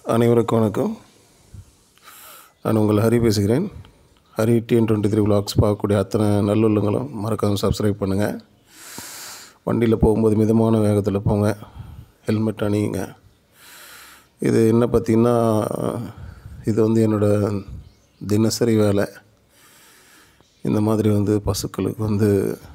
அனைவருக்கும் வணக்கம். நான் உங்கள் ஹரி பேசுகிறேன். ஹரி TN23 விலாக்ஸ் பார்க்கக்கூடிய அத்தனை நல்லுள்ளங்களும் மறக்காமல் சப்ஸ்கிரைப் பண்ணுங்கள். வண்டியில் போகும்போது மிதமான வேகத்தில் போங்க, ஹெல்மெட் அணியுங்க. இது என்ன பார்த்திங்கன்னா, இது என்னோடய தினசரி வேலை. இந்த மாதிரி பசுக்களுக்கு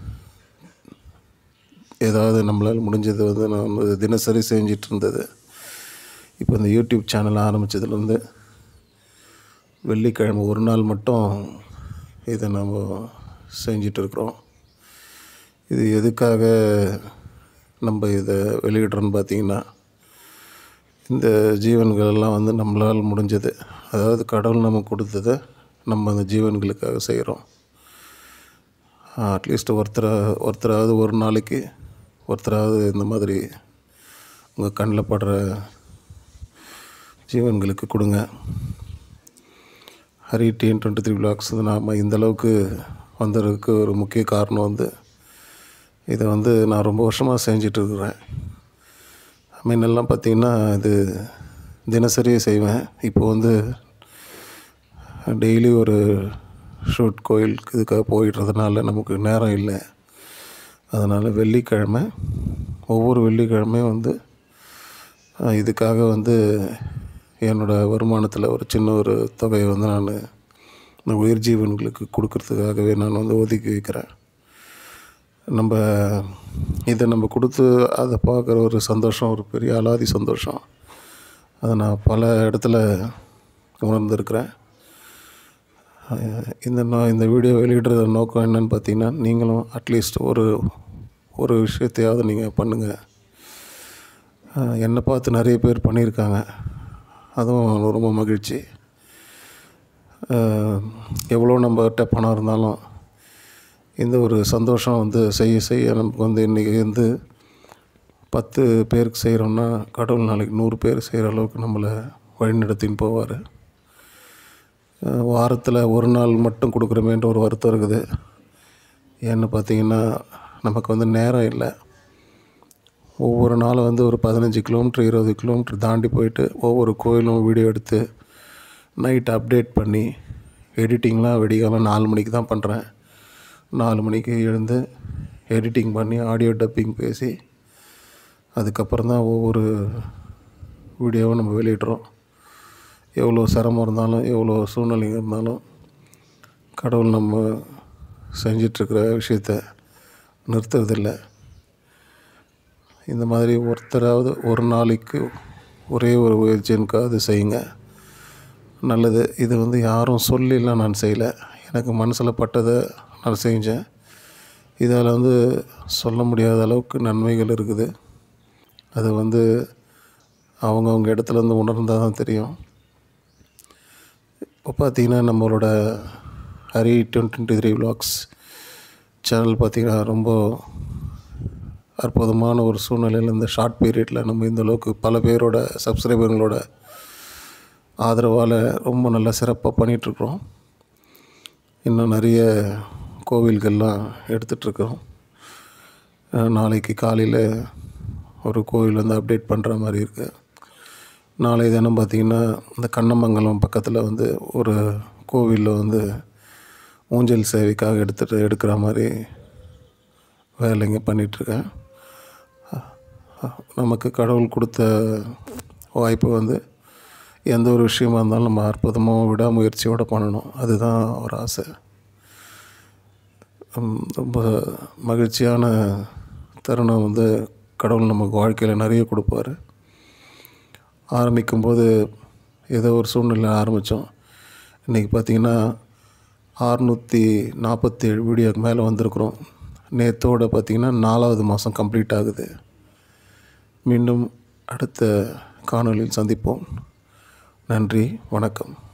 ஏதாவது நம்மளால் முடிஞ்சது நான் தினசரி செஞ்சிட்டு இருந்தது. இப்போ இந்த யூடியூப் சேனல் ஆரம்பித்ததுலேருந்து வெள்ளிக்கிழமை ஒரு நாள் மட்டும் இதை நம்ம செஞ்சிட்ருக்குறோம். இது எதுக்காக நம்ம இதை வெளியிடுறோன்னு பார்த்திங்கன்னா, இந்த ஜீவன்களெல்லாம் நம்மளால் முடிஞ்சது, அதாவது கடவுள் நமக்கு கொடுத்ததை நம்ம அந்த ஜீவன்களுக்காக செய்கிறோம். அட்லீஸ்ட் ஒருத்தராவது ஒரு நாளைக்கு இந்த மாதிரி உங்கள் கண்ணில் படுற ஜீவன்களுக்கு கொடுங்க. ஹரி TN23 விலாக்ஸ் நாம் இந்தளவுக்கு வந்ததுக்கு ஒரு முக்கிய காரணம் இதை நான் ரொம்ப வருஷமாக செஞ்சிட்ருக்குறேன். முன்னெல்லாம் பார்த்திங்கன்னா இது தினசரி செய்வேன். இப்போது டெய்லி ஒரு ஷூட் கோயிலுக்கு இதுக்காக போயிடுறதுனால நமக்கு நேரம் இல்லை. அதனால் வெள்ளிக்கிழமை ஒவ்வொரு வெள்ளிக்கிழமையும் இதுக்காக என்னோடய வருமானத்தில் ஒரு சின்ன ஒரு தொகையை நான் இந்த உயிர் ஜீவன்களுக்கு கொடுக்கறதுக்காகவே நான் ஒதுக்கி வைக்கிறேன். இதை நம்ம கொடுத்து அதை பார்க்குற ஒரு சந்தோஷம், ஒரு பெரிய அலாதி சந்தோஷம். அதை நான் பல இடத்துல உணர்ந்திருக்கிறேன். இந்த வீடியோ வெளியிடுற நோக்கம் என்னன்னு பார்த்தீங்கன்னா, நீங்களும் அட்லீஸ்ட் ஒரு விஷயத்தையாவது நீங்கள் பண்ணுங்கள். என்னை பார்த்து நிறைய பேர் பண்ணியிருக்காங்க, அதுவும் ரொம்ப மகிழ்ச்சி. எவ்வளோ நம்மகிட்ட பணம் இருந்தாலும் இந்த ஒரு சந்தோஷம் செய்ய நமக்கு இன்றைக்கி 10 பேருக்கு செய்கிறோன்னா, கடவுள் நாளைக்கு 100 பேர் செய்கிற அளவுக்கு நம்மளை வழிநடத்தின்னு போவார். வாரத்தில் ஒரு நாள் மட்டும் கொடுக்குறமேன்ற ஒரு வருத்தம் இருக்குது. ஏன்னு பார்த்திங்கன்னா, நமக்கு நேரம் இல்லை. ஒவ்வொரு நாளும் ஒரு 15 கிலோமீட்டர் 20 கிலோமீட்டர் தாண்டி போயிட்டு ஒவ்வொரு கோயிலும் வீடியோ எடுத்து நைட் அப்டேட் பண்ணி எடிட்டிங்லாம் விடிகாலம் 4 மணிக்கு தான் பண்ணுறேன். 4 மணிக்கு எழுந்து எடிட்டிங் பண்ணி ஆடியோ டப்பிங் பேசி அதுக்கப்புறம் தான் ஒவ்வொரு வீடியோவும் நம்ம வெளியிடுறோம். எவ்வளோ சிரமம் இருந்தாலும், எவ்வளோ சூழ்நிலைங்க இருந்தாலும், கடவுள் நம்ம செஞ்சிட்ருக்கிற விஷயத்த நிறுத்துறதில்லை. இந்த மாதிரி ஒருத்தராவது ஒரு நாளைக்கு ஒரே ஒரு முயற்சிக்காவது செய்யுங்க, நல்லது. இது யாரும் சொல்லிலாம் நான் செய்யலை, எனக்கு மனசில் பட்டதை நான் செஞ்சேன். இதால் சொல்ல முடியாத அளவுக்கு நன்மைகள் இருக்குது. அது அவங்கவுங்க இடத்துலேருந்து உணர்ந்தால் தான் தெரியும். இப்போ பார்த்திங்கன்னா, நம்மளோட ஹரி TN23 விலாக்ஸ் சேனல் பார்த்திங்கன்னா ரொம்ப அற்புதமான ஒரு சூழ்நிலையில் இந்த ஷார்ட் பீரியடில் நம்ம இந்தளவுக்கு பல பேரோட சப்ஸ்கிரைபர்களோட ஆதரவால் ரொம்ப நல்லா சிறப்பாக பண்ணிகிட்ருக்குறோம். இன்னும் நிறைய கோவில்கள்லாம் எடுத்துகிட்ருக்குறோம். நாளைக்கு காலையில் ஒரு கோவில் அப்டேட் பண்ணுற மாதிரி இருக்குது. நாளை தினம் பார்த்திங்கன்னா, இந்த கண்ணமங்கலம் பக்கத்தில் ஒரு கோவிலில் ஊஞ்சல் சேவைக்காக எடுக்கிற மாதிரி வேலைங்க பண்ணிகிட்ருக்கேன். நமக்கு கடவுள் கொடுத்த வாய்ப்பு எந்த ஒரு விஷயமா இருந்தாலும் நம்ம அற்புதமாக விடாமுயற்சியோடு பண்ணணும். அதுதான் ஒரு ஆசை. ரொம்ப மகிழ்ச்சியான தருணம் கடவுள் நமக்கு வாழ்க்கையில் நிறைய கொடுப்பார். ஆரம்பிக்கும்போது ஏதோ ஒரு சூழ்நிலை ஆரம்பித்தோம். இன்றைக்கி பார்த்திங்கன்னா 647 வீடியோக்கு மேலே வந்திருக்குறோம். நேற்றோடு பார்த்திங்கன்னா 4வது மாதம் கம்ப்ளீட் ஆகுது. மீண்டும் அடுத்த காணொளியில் சந்திப்போம். நன்றி, வணக்கம்.